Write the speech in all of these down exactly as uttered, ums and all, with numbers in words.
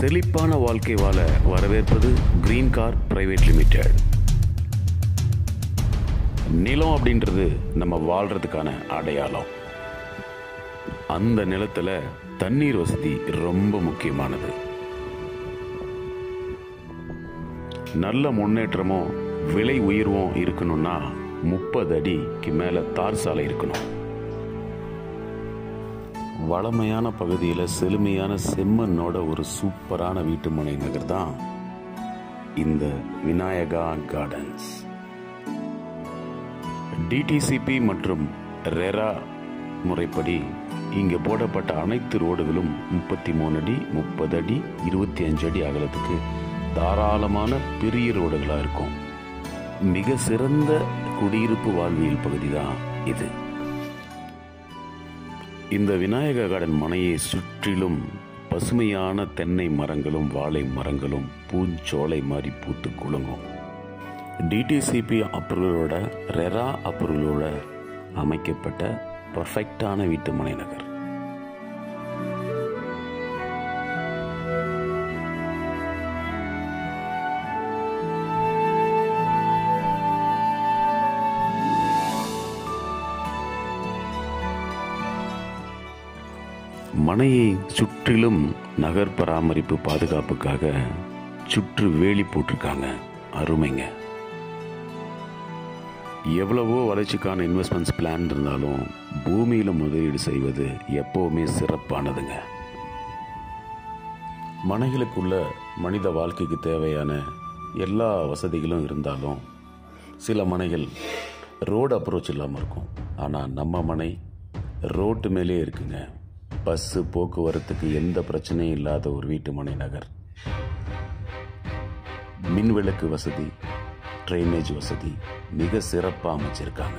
செழிப்பான வாழ்க்கை வாழ வரவேற்பது கிரீன் கார் பிரைவேட் லிமிடெட். நிலம் அப்படின்றது நம்ம வாழ்றதுக்கான அடையாளம். அந்த நிலத்தில் தண்ணீர் வசதி ரொம்ப முக்கியமானது. நல்ல முன்னேற்றமும் விலை உயர்வும் இருக்கணும்னா முப்பது அடிக்கு மேலே தார் சாலை இருக்கணும். வளமையான பகுதியில் செழுமையான செம்மண்ணோட ஒரு சூப்பரான வீட்டுமனை நகர் தான் இந்த விநாயகா கார்டன்ஸ். டிடிசிபி மற்றும் ரெரா முறைப்படி இங்கே போடப்பட்ட அனைத்து ரோடுகளும் முப்பத்தி மூணு அடி முப்பது அடி இருபத்தி அஞ்சு அடி அகலத்துக்கு தாராளமான பெரிய ரோடுகளாக இருக்கும். மிக சிறந்த குடியிருப்பு வாழ்வியல் பகுதி தான் இது. இந்த விநாயகா கார்டன் மனையை சுற்றிலும் பசுமையான தென்னை மரங்களும் வாழை மரங்களும் பூஞ்சோலை மாதிரி பூத்து குலுங்கும். டிடிசிபி அப்ரூவலோட ரெரா அப்ரூவலோட அமைக்கப்பட்ட பர்ஃபெக்டான வீட்டு மனை நகர். மனையை சுற்றிலும் நகர் பராமரிப்பு பாதுகாப்புக்காக சுற்று வேலி போட்டிருக்காங்க. அருமைங்க. எவ்வளவோ வளர்ச்சிக்கான இன்வெஸ்ட்மெண்ட்ஸ் பிளான் இருந்தாலும் பூமியில் முதலீடு செய்வது எப்போவுமே சிறப்பானதுங்க. மனைகளுக்குள்ள மனித வாழ்க்கைக்கு தேவையான எல்லா வசதிகளும் இருந்தாலும் சில மனைகள் ரோடு அப்ரோச் இல்லாமல் இருக்கும். ஆனால் நம்ம மனை ரோட்டு மேலே இருக்குங்க. பஸ்ஸு போக்குவரத்துக்கு எந்த பிரச்சனையும் இல்லாத ஒரு வீட்டு மனை நகர். மின்விளக்கு வசதி, ட்ரைனேஜ் வசதி மிக சிறப்பாக அமைச்சிருக்காங்க.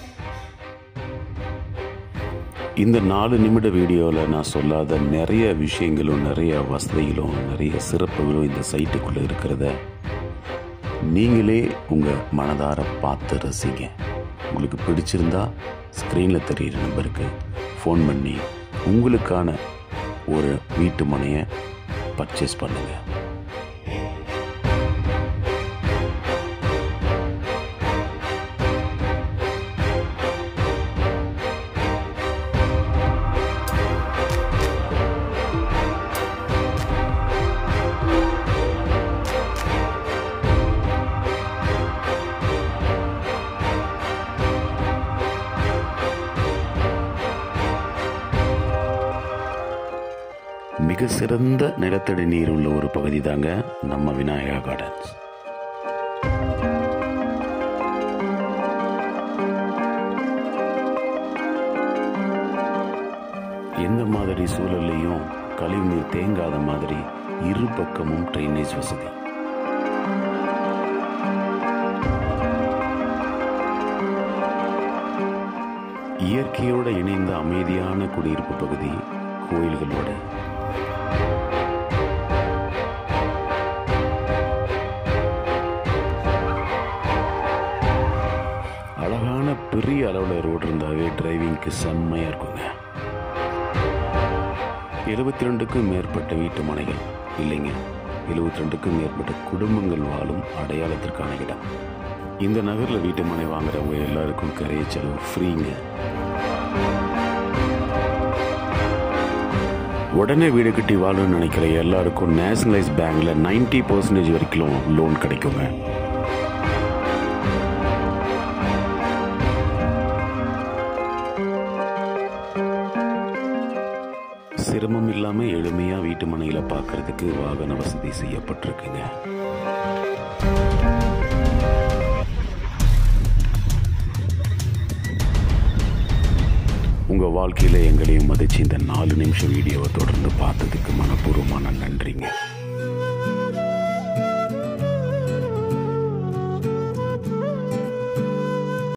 இந்த நாலு நிமிட வீடியோவில் நான் சொல்லாத நிறைய விஷயங்களும் நிறைய வசதிகளும் நிறைய சிறப்புகளும் இந்த சைட்டுக்குள்ளே இருக்கிறத நீங்களே உங்கள் மனதார பார்த்து ரசிங்க. உங்களுக்கு பிடிச்சிருந்தா ஸ்க்ரீனில் தெரிகிற நம்பருக்கு ஃபோன் பண்ணி உங்களுக்கான ஒரு வீட்டு மனையை பர்ச்சேஸ் பண்ணுங்க. மிக சிறந்த நிலத்தடி நீர் உள்ள ஒரு பகுதி தாங்க நம்ம விநாயகா கார்டன்ஸ். எந்த மாதிரி சூழலையும் கழிவுநீர் தேங்காத மாதிரி இரு பக்கமும் ட்ரைனேஜ் வசதி. இயற்கையோடு இணைந்த அமைதியான குடியிருப்பு பகுதி, கோயில்களோட அழகான பெரிய அளவில் ரோடு இருந்தாவே டிரைவிங்க்கு செம்மையாக இருக்குங்க. எழுபத்தி ரெண்டுக்கும் மேற்பட்ட வீட்டு மனைகள் இல்லைங்க, எழுபத்தி ரெண்டுக்கும் மேற்பட்ட குடும்பங்கள் வாழும் அடையாளத்திற்கான இடம். இந்த நகரில் வீட்டு மனை வாங்குறவங்க எல்லாருக்கும் கரைய செலவு ஃப்ரீங்க. உடனே வீடு கட்டி வாழணும்னு நினைக்கிற எல்லாருக்கும் நேஷனலைஸ் பேங்க்ல நைன்டி பர்சன்டேஜ் வரைக்கும் லோன் கிடைக்குங்க. சிரமம் இல்லாமல் எளிமையாக வீட்டு மனையில் பார்க்கறதுக்கு வாகன வசதி செய்யப்பட்டிருக்குங்க. உங்கள் வாழ்க்கையில் எங்களையும் மதிச்சு இந்த நாலு நிமிஷம் வீடியோவை தொடர்ந்து பார்த்ததுக்கு மனப்பூர்வமான நன்றிங்க.